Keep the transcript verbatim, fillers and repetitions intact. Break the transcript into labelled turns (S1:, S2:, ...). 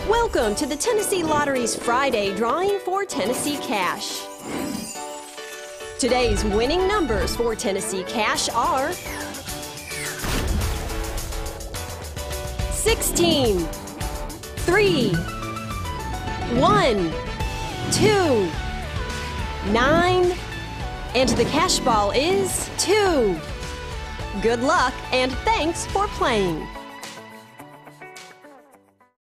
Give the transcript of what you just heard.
S1: Welcome to the Tennessee Lottery's Friday drawing for Tennessee Cash. Today's winning numbers for Tennessee Cash are sixteen, three, one, two, nine, and the cash ball is two. Good luck and thanks for playing.